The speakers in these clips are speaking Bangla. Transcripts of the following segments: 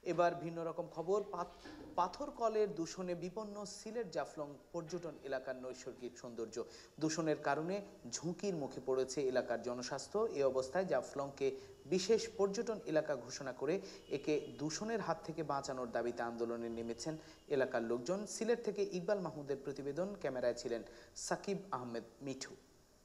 এবার ভিন্ন রকম খবর। পাথর কলের দূষণে বিপন্ন সিলেট জাফলং পর্যটন এলাকার নৈসর্গিক সৌন্দর্য। দূষণের কারণে ঝুঁকির মুখে পড়েছে এলাকার জনস্বাস্থ্য। এ অবস্থায় জাফলংকে বিশেষ পর্যটন এলাকা ঘোষণা করে একে দূষণের হাত থেকে বাঁচানোর দাবিতে আন্দোলনে নেমেছেন এলাকার লোকজন। সিলেট থেকে ইকবাল মাহমুদের প্রতিবেদন, ক্যামেরায় ছিলেন সাকিব আহমেদ মিঠু।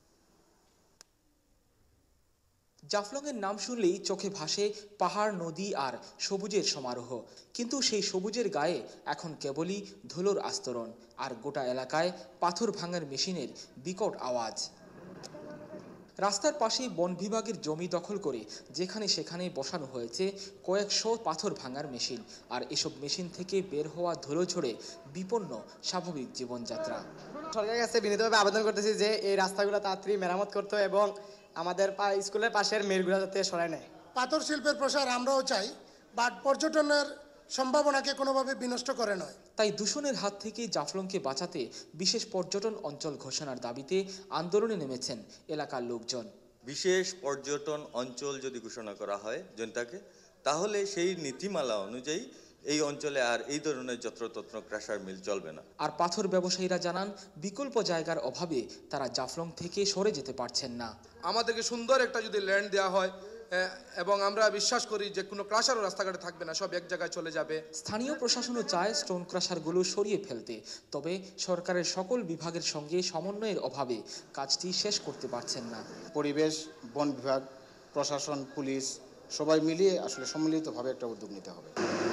জাফলংয়ের নাম শুনলেই চোখে ভাসে পাহাড়, নদী আর সবুজের সমারোহ, কিন্তু সেই সবুজের গায়ে এখন কেবলই ধুলোর আস্তরণ, আর গোটা এলাকায় পাথর ভাঙার মেশিনের বিকট আওয়াজ। রাস্তার পাশেই বন বিভাগের জমি দখল করে যেখানে সেখানে বসানো হয়েছে কয়েকশো পাথর ভাঙার মেশিন, আর এসব মেশিন থেকে বের হওয়া ধুলো ঝরে বিপন্ন স্বাভাবিক জীবনযাত্রা। সরকারের কাছে বিনীতভাবে আবেদন করতেছি যে এই রাস্তাগুলো তাড়াতাড়ি মেরামত করতে এবং আমাদের স্কুলের পাশের মেলগুলো যাতে সরায় নেয়। পাথর শিল্পের প্রসার আমরাও চাই, বাট পর্যটনের সম্ভাবনাকে কোনোভাবে বিনষ্ট করে নয়। তাই দূষণের হাত থেকে জাফলংকে বাঁচাতে বিশেষ পর্যটন অঞ্চল ঘোষণার দাবিতে আন্দোলনে নেমেছেন এলাকার লোকজন। বিশেষ পর্যটন অঞ্চল যদি ঘোষণা করা হয় জনতাকে, তাহলে সেই নীতিমালা অনুযায়ী এই অঞ্চলে আর এই ধরনের যত্রতত্র ক্রাশার মিল চলবে না। আর পাথর ব্যবসায়ীরা জানান, বিকল্প জায়গার অভাবে তারা জাফলং থেকে সরে যেতে পারছেন না। আমাদেরকে সুন্দর একটা যদি ল্যান্ড দেওয়া হয় এবং আমরা বিশ্বাস করি যে কোনো ক্রাশারও রাস্তাঘাটে থাকবে না, সব এক জায়গায় চলে যাবে। স্থানীয় প্রশাসনও চায় স্টোন ক্রাশারগুলো সরিয়ে ফেলতে, তবে সরকারের সকল বিভাগের সঙ্গে সমন্বয়ের অভাবে কাজটি শেষ করতে পারছেন না। পরিবেশ, বন বিভাগ, প্রশাসন, পুলিশ সবাই মিলিয়ে আসলে সম্মিলিতভাবে একটা উদ্যোগ নিতে হবে।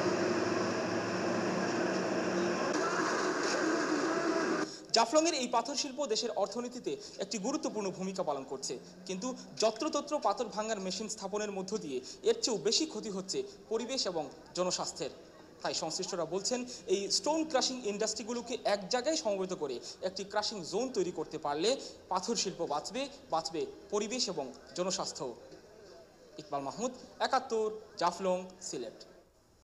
জাফলংয়ের এই পাথর শিল্প দেশের অর্থনীতিতে একটি গুরুত্বপূর্ণ ভূমিকা পালন করছে, কিন্তু যত্রতত্র পাথর ভাঙার মেশিন স্থাপনের মধ্য দিয়ে এর চেয়েও বেশি ক্ষতি হচ্ছে পরিবেশ এবং জনস্বাস্থ্যের। তাই সংশ্লিষ্টরা বলছেন, এই স্টোন ক্রাশিং ইন্ডাস্ট্রিগুলোকে এক জায়গায় সমবেত করে একটি ক্রাশিং জোন তৈরি করতে পারলে পাথর শিল্প বাঁচবে পরিবেশ এবং জনস্বাস্থ্য। ইকবাল মাহমুদ, ৭১, জাফলং, সিলেট।